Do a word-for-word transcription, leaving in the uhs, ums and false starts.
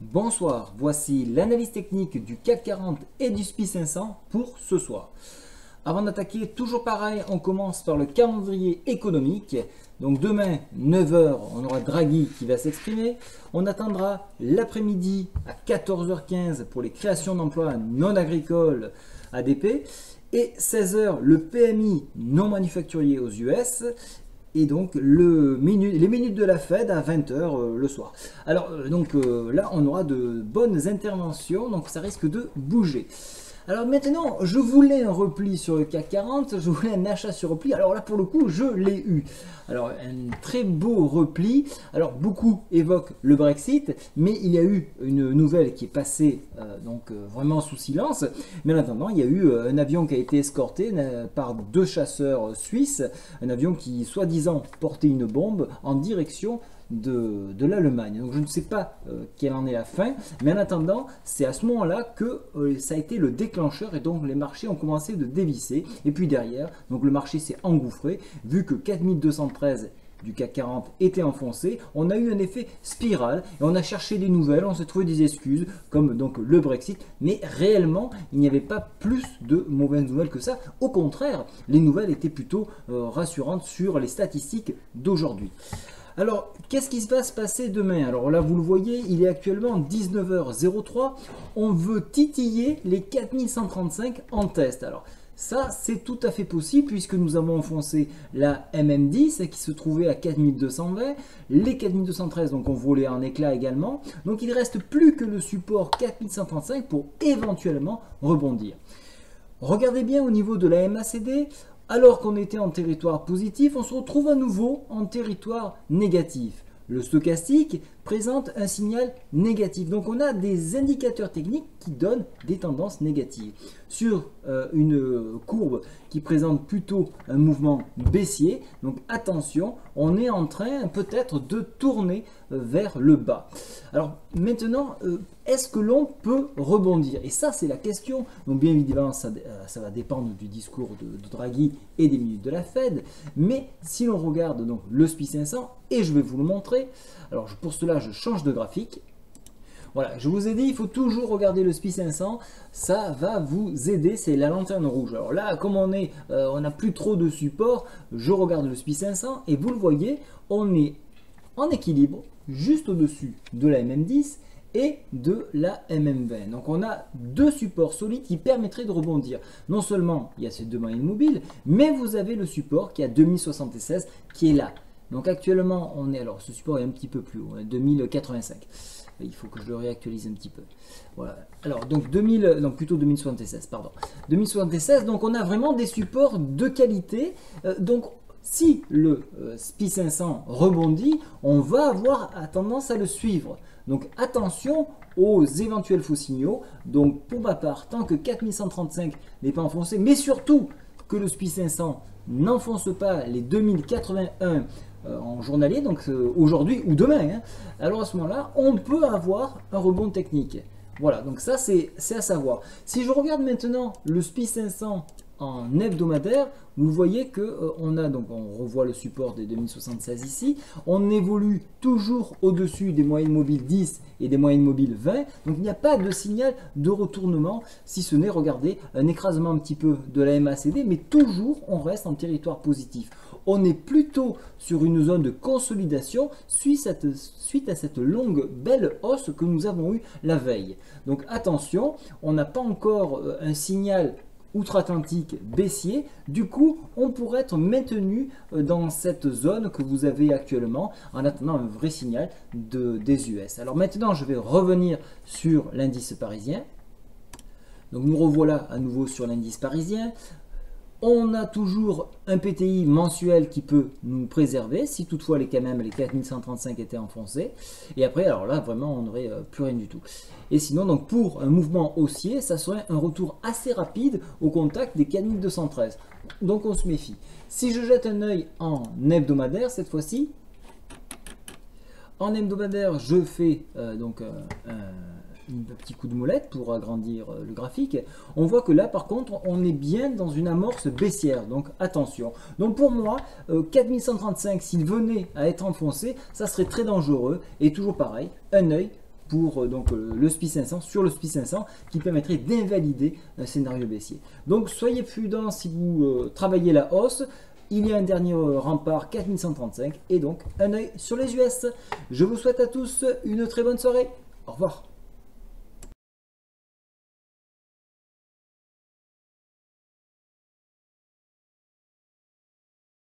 Bonsoir, voici l'analyse technique du C A C quarante et du S P I cinq cents pour ce soir. Avant d'attaquer, toujours pareil, on commence par le calendrier économique. Donc demain, neuf heures, on aura Draghi qui va s'exprimer. On attendra l'après-midi à quatorze heures quinze pour les créations d'emplois non agricoles A D P. Et seize heures, le P M I non manufacturier aux U S. Et donc le minu, les minutes de la Fed à vingt heures euh, le soir. Alors euh, donc euh, là on aura de bonnes interventions, donc ça risque de bouger. Alors maintenant, je voulais un repli sur le C A C quarante, je voulais un achat sur repli. Alors là, pour le coup, je l'ai eu. Alors, un très beau repli. Alors, beaucoup évoquent le Brexit, mais il y a eu une nouvelle qui est passée euh, donc euh, vraiment sous silence. Mais en attendant, il y a eu euh, un avion qui a été escorté euh, par deux chasseurs suisses, un avion qui, soi-disant, portait une bombe en direction de, de l'Allemagne. Donc je ne sais pas euh, quelle en est la fin, mais en attendant, c'est à ce moment-là que euh, ça a été le déclencheur et donc les marchés ont commencé de dévisser. Et puis derrière, donc le marché s'est engouffré, vu que quatre mille deux cent treize du C A C quarante était enfoncé, on a eu un effet spirale et on a cherché des nouvelles, on s'est trouvé des excuses comme donc le Brexit, mais réellement il n'y avait pas plus de mauvaises nouvelles que ça. Au contraire, les nouvelles étaient plutôt euh, rassurantes sur les statistiques d'aujourd'hui. Alors, qu'est-ce qui va se passer demain? Alors là, vous le voyez, il est actuellement dix-neuf heures trois. On veut titiller les quatre mille cent trente-cinq en test. Alors, ça, c'est tout à fait possible puisque nous avons enfoncé la M M dix qui se trouvait à quatre mille deux cent vingt. Les quatre mille deux cent treize, donc on volait en éclat également. Donc, il ne reste plus que le support quatre mille cent trente-cinq pour éventuellement rebondir. Regardez bien au niveau de la M A C D. Alors qu'on était en territoire positif, on se retrouve à nouveau en territoire négatif. Le stochastique présente un signal négatif. Donc on a des indicateurs techniques qui donnent des tendances négatives. Sur euh, une courbe qui présente plutôt un mouvement baissier, donc attention, on est en train peut-être de tourner euh, vers le bas. Alors maintenant, euh, est-ce que l'on peut rebondir? Et ça, c'est la question. Donc bien évidemment, ça, euh, ça va dépendre du discours de, de Draghi et des minutes de la Fed. Mais si l'on regarde donc le S P I cinq cents, et je vais vous le montrer, alors pour cela, je change de graphique. Voilà, je vous ai dit, il faut toujours regarder le S P I cinq cents, ça va vous aider, c'est la lanterne rouge. Alors là, comme on est, euh, on n'a plus trop de support, je regarde le S P I cinq cents et vous le voyez, on est en équilibre, juste au-dessus de la M M dix et de la M M vingt. Donc on a deux supports solides qui permettraient de rebondir. Non seulement il y a ces deux moyennes mobiles, mais vous avez le support qui est à deux mille soixante-seize qui est là. Donc actuellement, on est, alors ce support est un petit peu plus haut, deux mille quatre-vingt-cinq. Il faut que je le réactualise un petit peu. Voilà. Alors, donc deux mille, donc plutôt deux mille soixante-seize, pardon. deux mille soixante-seize, donc on a vraiment des supports de qualité. Euh, donc, si le euh, S P I cinq cents rebondit, on va avoir tendance à le suivre. Donc, attention aux éventuels faux signaux. Donc, pour ma part, tant que quatre mille cent trente-cinq n'est pas enfoncé, mais surtout que le S P I cinq cents n'enfonce pas les deux mille quatre-vingt-un en journalier, donc euh, aujourd'hui ou demain, hein, alors à ce moment-là, on peut avoir un rebond technique. Voilà, donc ça c'est à savoir. Si je regarde maintenant le S P I cinq cents en hebdomadaire, vous voyez que euh, on a, donc on revoit le support des deux mille soixante-seize ici, on évolue toujours au-dessus des moyennes mobiles dix et des moyennes mobiles vingt, donc il n'y a pas de signal de retournement, si ce n'est, regardez, un écrasement un petit peu de la M A C D, mais toujours on reste en territoire positif. On est plutôt sur une zone de consolidation suite à cette, suite à cette longue belle hausse que nous avons eue la veille. Donc attention, on n'a pas encore euh, un signal outre-Atlantique baissier, du coup on pourrait être maintenu dans cette zone que vous avez actuellement en attendant un vrai signal de, des U S. Alors maintenant je vais revenir sur l'indice parisien. Donc nous revoilà à nouveau sur l'indice parisien. On a toujours un P T I mensuel qui peut nous préserver, si toutefois les, quand même, les quatre mille cent trente-cinq étaient enfoncés. Et après, alors là, vraiment, on n'aurait euh, plus rien du tout. Et sinon, donc pour un mouvement haussier, ça serait un retour assez rapide au contact des quatre mille deux cent treize. Donc on se méfie. Si je jette un œil en hebdomadaire, cette fois-ci, en hebdomadaire, je fais euh, donc euh, un... un petit coup de molette pour agrandir le graphique, on voit que là par contre on est bien dans une amorce baissière, donc attention. Donc pour moi, euh, quatre mille cent trente-cinq, s'il venait à être enfoncé, ça serait très dangereux, et toujours pareil, un œil pour euh, donc, euh, le S P Y cinq cents, sur le S P Y cinq cents, qui permettrait d'invalider un scénario baissier. Donc soyez prudents si vous euh, travaillez la hausse. Il y a un dernier euh, rempart quatre mille cent trente-cinq et donc un œil sur les U S. Je vous souhaite à tous une très bonne soirée. Au revoir.